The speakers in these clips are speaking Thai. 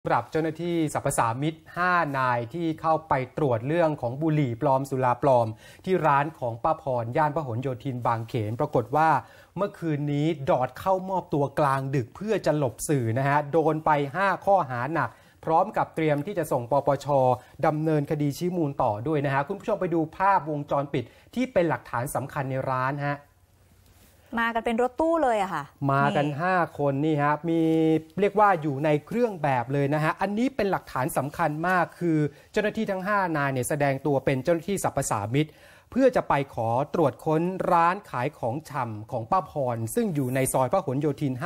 สำหรับเจ้าหน้าที่สรรพสามิต5 นายที่เข้าไปตรวจเรื่องของบุหรี่ปลอมสุราปลอมที่ร้านของป้าพรย่านพหลโยธินบางเขนปรากฏว่าเมื่อคืนนี้ดอดเข้ามอบตัวกลางดึกเพื่อจะหลบสื่อนะฮะโดนไป5 ข้อหาหนักพร้อมกับเตรียมที่จะส่งปปช.ดำเนินคดีชี้มูลต่อด้วยนะฮะคุณผู้ชมไปดูภาพวงจรปิดที่เป็นหลักฐานสำคัญในร้านฮะมากันเป็นรถตู้เลยอะค่ะมากัน5 คนนี่ฮะมีเรียกว่าอยู่ในเครื่องแบบเลยนะฮะอันนี้เป็นหลักฐานสำคัญมากคือเจ้าหน้าที่ทั้ง5 นายเนี่ยแสดงตัวเป็นเจ้าหน้าที่สรรพสามิตเพื่อจะไปขอตรวจค้นร้านขายของชำของป้าพรซึ่งอยู่ในซอยพหลโยธิน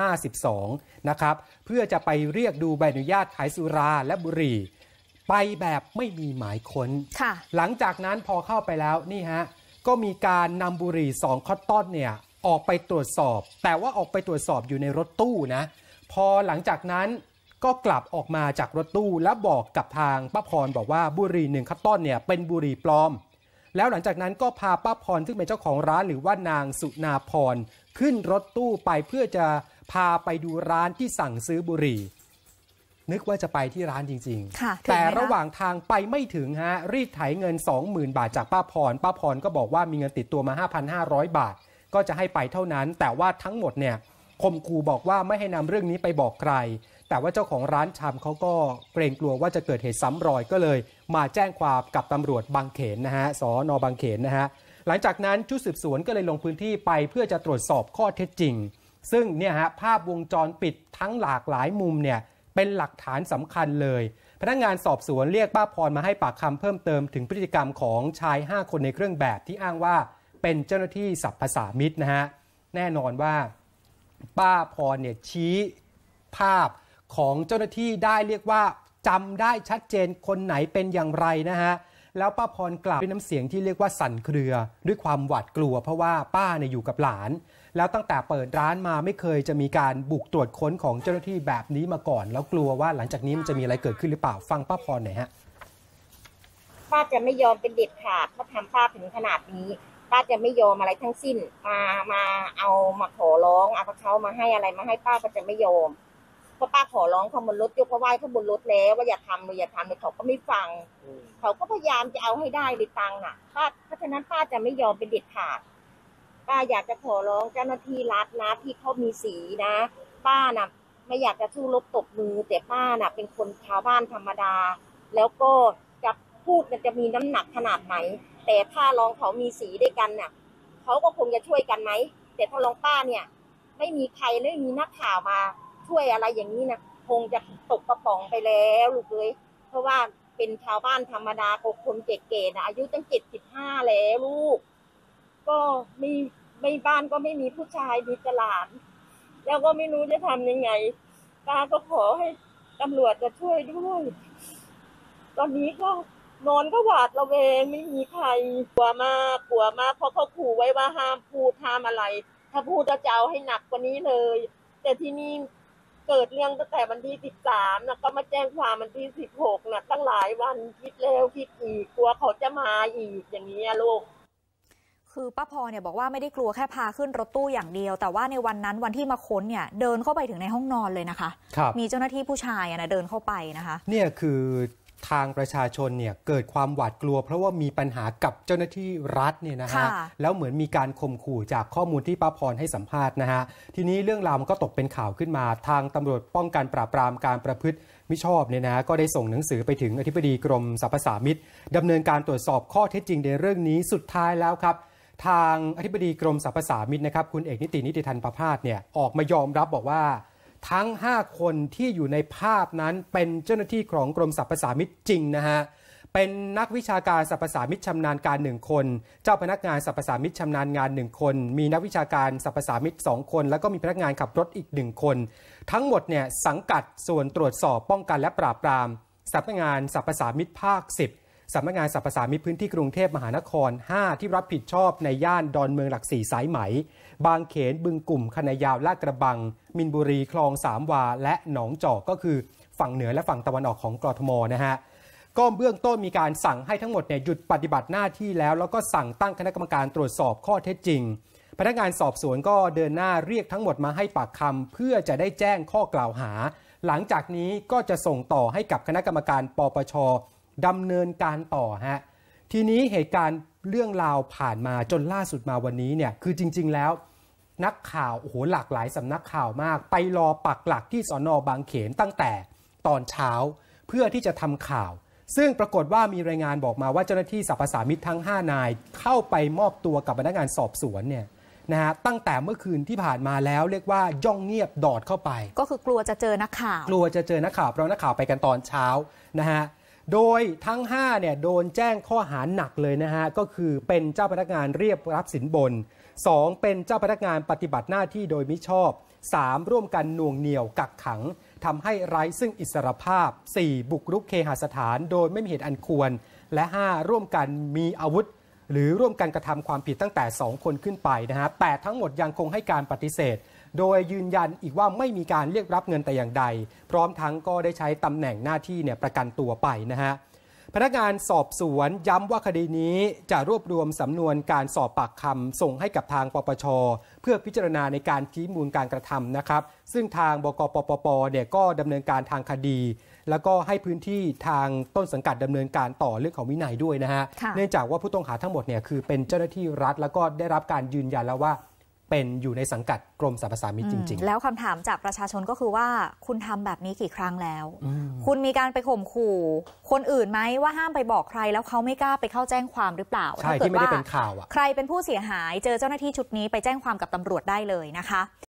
52นะครับเพื่อจะไปเรียกดูใบอนุญาตขายสุราและบุหรี่ไปแบบไม่มีหมายค้นหลังจากนั้นพอเข้าไปแล้วนี่ฮะก็มีการนำบุหรี่2 คอตตอนเนี่ยออกไปตรวจสอบแต่ว่าออกไปตรวจสอบอยู่ในรถตู้นะพอหลังจากนั้นก็กลับออกมาจากรถตู้แล้วบอกกับทางป้าพรบอกว่าบุหรี่1 คอตตอนเนี่ยเป็นบุหรี่ปลอมแล้วหลังจากนั้นก็พาป้าพรซึ่งเป็นเจ้าของร้านหรือว่านางสุนาพรขึ้นรถตู้ไปเพื่อจะพาไปดูร้านที่สั่งซื้อบุหรี่นึกว่าจะไปที่ร้านจริงๆแต่ระหว่างทางไปไม่ถึงฮะรีดไถเงิน 20,000 บาทจากป้าพรก็บอกว่ามีเงินติดตัวมา 5,500 บาทก็จะให้ไปเท่านั้นแต่ว่าทั้งหมดเนี่ยข่มขู่บอกว่าไม่ให้นำเรื่องนี้ไปบอกใครแต่ว่าเจ้าของร้านชำเขาก็เกรงกลัวว่าจะเกิดเหตุซ้ำรอยก็เลยมาแจ้งความกับตำรวจบางเขนนะฮะสน.บางเขนนะฮะหลังจากนั้นชุดสืบสวนก็เลยลงพื้นที่ไปเพื่อจะตรวจสอบข้อเท็จจริงซึ่งเนี่ยฮะภาพวงจรปิดทั้งหลากหลายมุมเนี่ยเป็นหลักฐานสำคัญเลยพนักงานสอบสวนเรียกป้าพรมาให้ปากคำเพิ่มเติมถึงพฤติกรรมของชาย5 คนในเครื่องแบบที่อ้างว่าเป็นเจ้าหน้าที่สรรพสามิตนะฮะแน่นอนว่าป้าพรเนี่ยชี้ภาพของเจ้าหน้าที่ได้เรียกว่าจำได้ชัดเจนคนไหนเป็นอย่างไรนะฮะแล้วป้าพรกล่าวด้วยน้ำเสียงที่เรียกว่าสั่นเครือด้วยความหวาดกลัวเพราะว่าป้าเนี่ยอยู่กับหลานแล้วตั้งแต่เปิดร้านมาไม่เคยจะมีการบุกตรวจค้นของเจ้าหน้าที่แบบนี้มาก่อนแล้วกลัวว่าหลังจากนี้มันจะมีอะไรเกิดขึ้นหรือเปล่าฟังป้าพรหน่อยฮะป้าจะไม่ยอมเป็นเด็ดขาดถ้าทำป้าถึงขนาดนี้ป้าจะไม่ยอมอะไรทั้งสิ้นมาขอร้องเอาเขามาให้อะไรมาให้ป้าก็จะไม่ยอมเพราะป้าขอร้องเขาบนรถยกเขาไหว้เขาบนรถแล้วว่าอย่าทำเลยเขาก็ไม่ฟังเขาก็พยายามจะเอาให้ได้ในตังค์น่ะป้าเพราะฉะนั้นป้าจะไม่ยอมเป็นเด็ดขาดป้าอยากจะขอร้องเจ้าหน้าที่รัฐนะที่เขามีสีนะป้าน่ะไม่อยากจะสู้รบตบมือแต่ป้าน่ะเป็นคนชาวบ้านธรรมดาแล้วก็จะพูดมันจะมีน้ำหนักขนาดไหนแต่ถ้าลองเขามีสีด้วยกันน่ะเขาก็คงจะช่วยกันไหมแต่ถ้าลองป้าเนี่ยไม่มีใครไม่มีนักข่าวมาช่วยอะไรอย่างนี้นะคงจะตกกระป๋องไปแล้วลูกเลยเพราะว่าเป็นชาวบ้านธรรมดาคนเก๋ๆนะอายุตั้ง75แล้วลูกก็ไม่บ้านก็ไม่มีผู้ชายมีแต่หลานแล้วก็ไม่รู้จะทำยังไงป้าก็ขอให้ตำรวจจะช่วยด้วยตอนนี้ก็นอนก็หวาดระแวงไม่มีใครกลัวมากเพราะเขาขู่ไว้ว่าห้ามพูดห้ามอะไรถ้าพูดจะเอาให้หนักกว่านี้เลยแต่ที่นี่เกิดเรื่องตั้งแต่วันที่13นะก็มาแจ้งความวันที่16นะตั้งหลายวันคิดแล้วคิดอีกกลัวเขาจะมาอีกอย่างนี้ลูกคือป้าพรเนี่ยบอกว่าไม่ได้กลัวแค่พาขึ้นรถตู้อย่างเดียวแต่ว่าในวันนั้นวันที่มาค้นเนี่ยเดินเข้าไปถึงในห้องนอนเลยนะคะมีเจ้าหน้าที่ผู้ชายนะเดินเข้าไปนะคะเนี่ยคือทางประชาชนเนี่ยเกิดความหวาดกลัวเพราะว่ามีปัญหากับเจ้าหน้าที่รัฐเนี่ยนะฮะแล้วเหมือนมีการข่มขู่จากข้อมูลที่ป้าพรให้สัมภาษณ์นะฮะทีนี้เรื่องราวมันก็ตกเป็นข่าวขึ้นมาทางตำรวจป้องกันปราบปรามการประพฤติมิชอบเนี่ยนะก็ได้ส่งหนังสือไปถึงอธิบดีกรมสรรพสามิตดำเนินการตรวจสอบข้อเท็จจริงในเรื่องนี้สุดท้ายแล้วครับทางอธิบดีกรมสรรพสามิตนะครับคุณเอกนิติธรรมประภาสเนี่ยออกมายอมรับบอกว่าทั้ง5 คนที่อยู่ในภาพนั้นเป็นเจ้าหน้าที่ของกรมสรรพสามิตจริงนะฮะเป็นนักวิชาการสรรพสามิตชำนาญการ1 คนเจ้าพนักงานสรรพสามิตชำนาญงาน1 คนมีนักวิชาการสรรพสามิต2 คนแล้วก็มีพนักงานขับรถอีก1 คนทั้งหมดเนี่ยสังกัดส่วนตรวจสอบป้องกันและปราบปรามสำนักงานสรรพสามิตภาค10สำนักงานสรรพสามิตพื้นที่กรุงเทพมหานคร5ที่รับผิดชอบในย่านดอนเมืองหลัก4สายไหมบางเขนบึงกลุ่มคณะยาวลาดกระบังมินบุรีคลองสามวาและหนองจอกก็คือฝั่งเหนือและฝั่งตะวันออกของกทมนะฮะก็เบื้องต้นมีการสั่งให้ทั้งหมดเนี่ยหยุดปฏิบัติหน้าที่แล้วก็สั่งตั้งคณะกรรมการตรวจสอบข้อเท็จจริงพนักงานสอบสวนก็เดินหน้าเรียกทั้งหมดมาให้ปากคำเพื่อจะได้แจ้งข้อกล่าวหาหลังจากนี้ก็จะส่งต่อให้กับคณะกรรมการปปช.ดำเนินการต่อฮะทีนี้เหตุการณ์เรื่องราวผ่านมาจนล่าสุดมาวันนี้เนี่ยคือจริงๆแล้วนักข่าวโอ้โหหลากหลายสำนักข่าวมากไปรอปักหลักที่สน.บางเขนตั้งแต่ตอนเช้าเพื่อที่จะทำข่าวซึ่งปรากฏว่ามีรายงานบอกมาว่าเจ้าหน้าที่สรรพสามิตทั้ง5นายเข้าไปมอบตัวกับพนักงานสอบสวนเนี่ยนะฮะตั้งแต่เมื่อคืนที่ผ่านมาแล้วเรียกว่าย่องเงียบดอดเข้าไปก็คือกลัวจะเจอนักข่าวกลัวจะเจอนักข่าวเพราะนักข่าวไปกันตอนเช้านะฮะโดยทั้ง5เนี่ยโดนแจ้งข้อหาหนักเลยนะฮะก็คือเป็นเจ้าพนักงานเรียกรับสินบน2เป็นเจ้าพนักงานปฏิบัติหน้าที่โดยมิชอบ3ร่วมกันหน่วงเหนี่ยวกักขังทำให้ไร้ซึ่งอิสรภาพ4บุกรุกเคหสถานโดยไม่มีเหตุอันควรและ5ร่วมกันมีอาวุธหรือร่วมกันกระทำความผิดตั้งแต่2คนขึ้นไปนะฮะแต่ทั้งหมดยังคงให้การปฏิเสธโดยยืนยันอีกว่าไม่มีการเรียกรับเงินแต่อย่างใดพร้อมทั้งก็ได้ใช้ตำแหน่งหน้าที่เนี่ยประกันตัวไปนะฮะพนักงานสอบสวนย้ำว่าคดีนี้จะรวบรวมสำนวนการสอบปากคำส่งให้กับทางปปช.เพื่อพิจารณาในการชี้มูลการกระทำนะครับซึ่งทางบกปปป.เนี่ยก็ดำเนินการทางคดีแล้วก็ให้พื้นที่ทางต้นสังกัดดำเนินการต่อเรื่องของวินัยด้วยนะฮะเนื่องจากว่าผู้ต้องหาทั้งหมดเนี่ยคือเป็นเจ้าหน้าที่รัฐแล้วก็ได้รับการยืนยันแล้วว่าเป็นอยู่ในสังกัดกรมสรรพสามิตจริงๆแล้วคำถามจากประชาชนก็คือว่าคุณทำแบบนี้กี่ครั้งแล้วคุณมีการไปข่มขู่คนอื่นไหมว่าห้ามไปบอกใครแล้วเขาไม่กล้าไปเข้าแจ้งความหรือเปล่าใช่ที่ไม่ได้เป็นข่าวใครเป็นผู้เสียหายเจอเจ้าหน้าที่ชุดนี้ไปแจ้งความกับตำรวจได้เลยนะคะ